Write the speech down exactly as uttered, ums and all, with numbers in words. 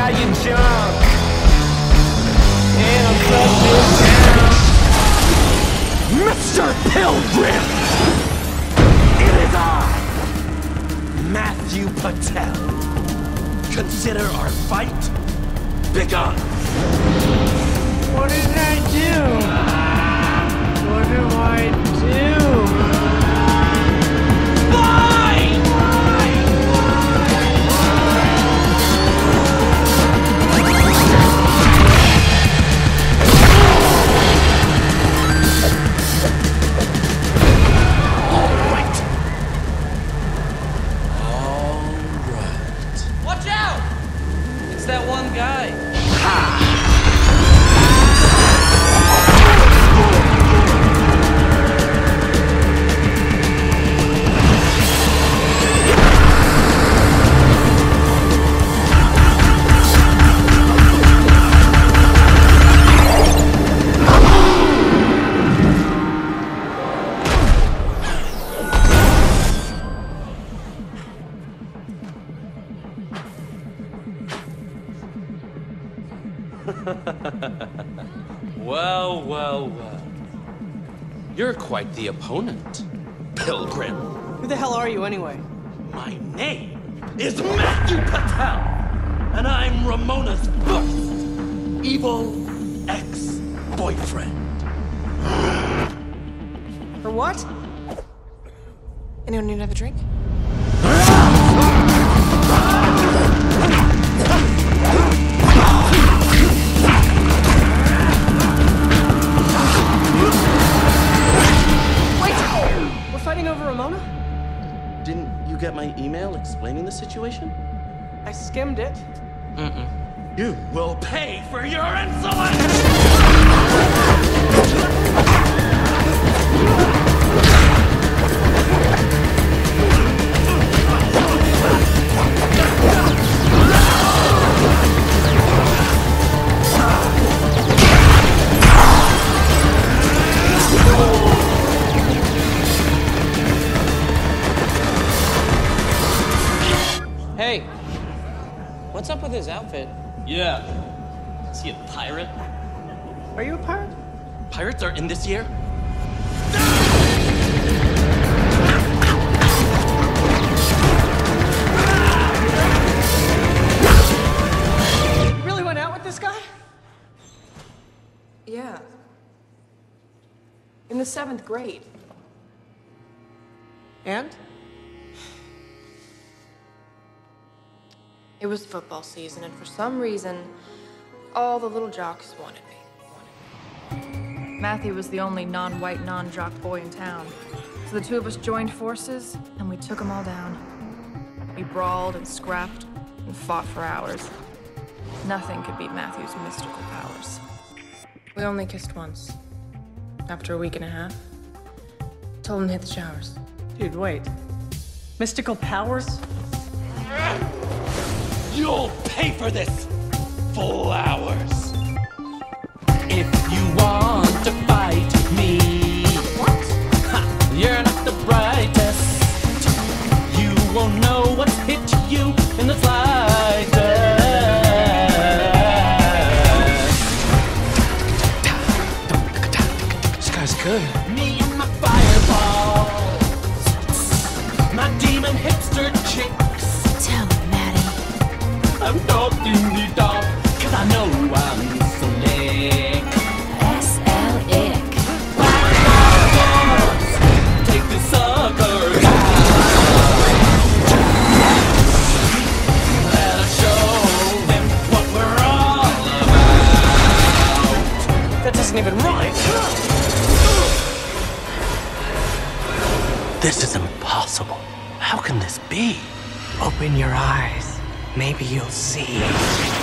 how you jump. And I'm such down. Mister Pilgrim! It is I, Matthew Patel. Consider our fight begun. What did I do? What do I do? Fight! All right. All right. Watch out! It's that one guy. Ha! Well, well, well. You're quite the opponent, Pilgrim. Who the hell are you anyway? My name is Matthew Patel, and I'm Ramona's first evil ex-boyfriend. For what? Anyone need to have a drink? Fighting over Ramona? Didn't you get my email explaining the situation? I skimmed it. Mm-mm. You will pay for your insolence! Hey, what's up with his outfit? Yeah. Is he a pirate? Are you a pirate? Pirates are in this year? You really went out with this guy? Yeah. In the seventh grade. And? It was football season, and for some reason, all the little jocks wanted me. Wanted me. Matthew was the only non-white, non-jock boy in town. So the two of us joined forces, and we took them all down. We brawled and scrapped and fought for hours. Nothing could beat Matthew's mystical powers. We only kissed once. After a week and a half. Told him to hit the showers. Dude, wait. Mystical powers? You'll pay for this, flowers. If you want to fight me, What? ha, you're not the brightest. You won't know what's hit you in the slightest. This guy's good. Me and my fireballs, my demon hipster chicks. Tell him, Maddie. I'm talking the dark, cause I know I'm slick. S L ick. Take the suckers out. Let us show them what we're all about. That doesn't even rhyme. This is impossible. How can this be? Open your eyes. Maybe you'll see.